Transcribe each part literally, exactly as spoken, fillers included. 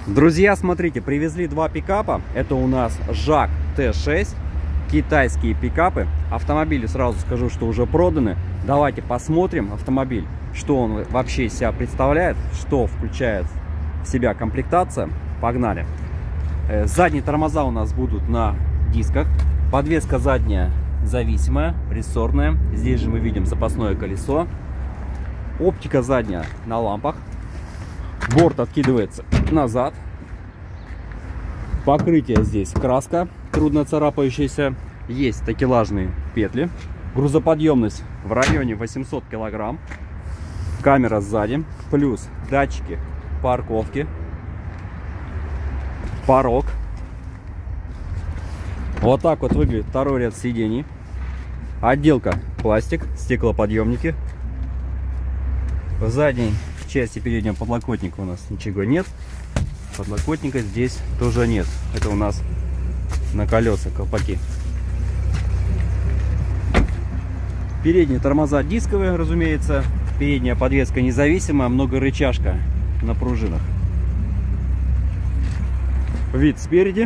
Друзья, смотрите, привезли два пикапа. Это у нас жак тэ шесть, китайские пикапы. Автомобили, сразу скажу, что уже проданы. Давайте посмотрим автомобиль, что он вообще из себя представляет, что включает в себя комплектация. Погнали. Задние тормоза у нас будут на дисках. Подвеска задняя зависимая, рессорная. Здесь же мы видим запасное колесо. Оптика задняя на лампах. Борт откидывается назад. Покрытие здесь краска, трудно царапающаяся. Есть такелажные петли. Грузоподъемность в районе восемьсот килограмм. Камера сзади. Плюс датчики парковки. Порог. Вот так вот выглядит второй ряд сидений. Отделка пластик, стеклоподъемники. В задней части переднего подлокотника у нас ничего нет. Подлокотника здесь тоже нет. Это у нас на колеса колпаки. Передние тормоза дисковые, разумеется. Передняя подвеска независимая, многорычажка на пружинах. Вид спереди.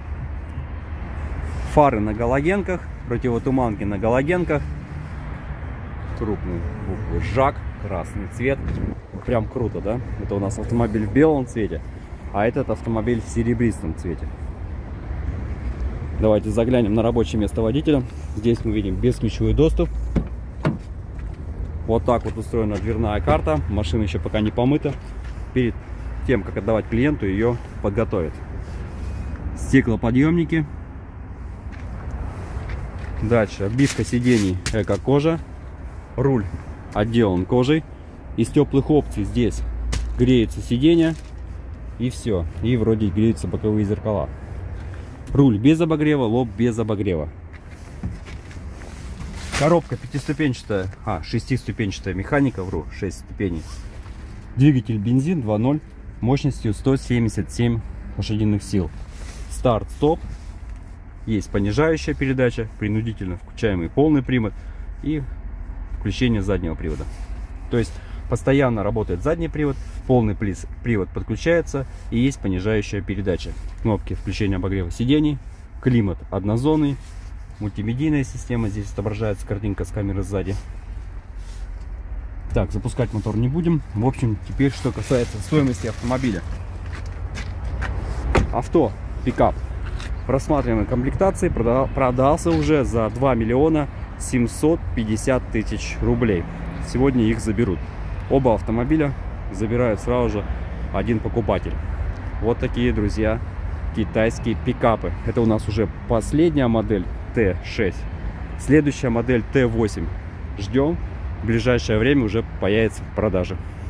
Фары на галогенках, противотуманки на галогенках. Крупные буквы жак, красный цвет. Прям круто, да? Это у нас автомобиль в белом цвете, а этот автомобиль в серебристом цвете. Давайте заглянем на рабочее место водителя. Здесь мы видим бесключевой доступ. Вот так вот устроена дверная карта. Машина еще пока не помыта. Перед тем, как отдавать клиенту, ее подготовят. Стеклоподъемники. Дальше обивка сидений эко-кожа. Руль отделан кожей. Из теплых опций здесь греется сиденье. И все. И вроде греются боковые зеркала. Руль без обогрева, лоб без обогрева. Коробка пятиступенчатая, а, шестиступенчатая механика, вру, шесть ступеней. Двигатель бензин два ноль мощностью сто семьдесят семь лошадиных сил. Старт-стоп. Есть понижающая передача, принудительно включаемый полный привод и включение заднего привода. То есть постоянно работает задний привод, полный привод подключается и есть понижающая передача. Кнопки включения обогрева сидений, климат однозонный, мультимедийная система, здесь отображается картинка с камеры сзади. Так, запускать мотор не будем. В общем, теперь что касается стоимости автомобиля. Авто, пикап просматриваемой комплектации продался уже за два миллиона семьсот пятьдесят тысяч рублей. Сегодня их заберут. Оба автомобиля забирают сразу же один покупатель. Вот такие, друзья, китайские пикапы. Это у нас уже последняя модель тэ шесть. Следующая модель тэ восемь. Ждем. В ближайшее время уже появится в продаже.